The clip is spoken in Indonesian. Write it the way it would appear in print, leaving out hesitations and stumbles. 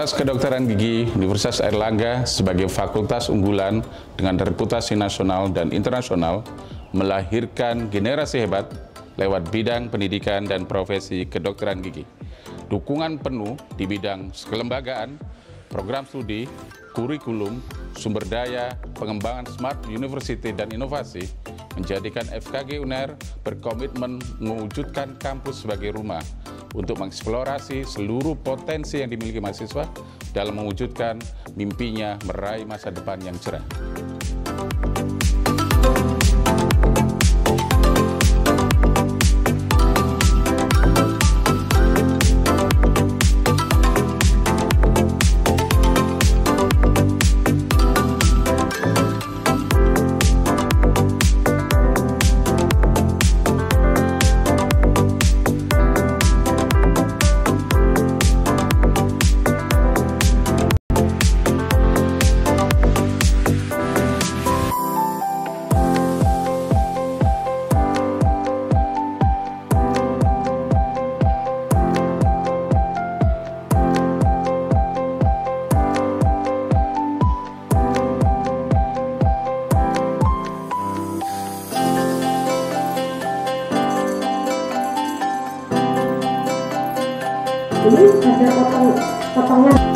Fakultas Kedokteran Gigi Universitas Airlangga sebagai fakultas unggulan dengan reputasi nasional dan internasional melahirkan generasi hebat lewat bidang pendidikan dan profesi kedokteran gigi. Dukungan penuh di bidang kelembagaan, program studi, kurikulum, sumber daya, pengembangan smart university dan inovasi menjadikan FKG UNER berkomitmen mewujudkan kampus sebagai rumah untuk mengeksplorasi seluruh potensi yang dimiliki mahasiswa dalam mewujudkan mimpinya meraih masa depan yang cerah. Ini ada potongan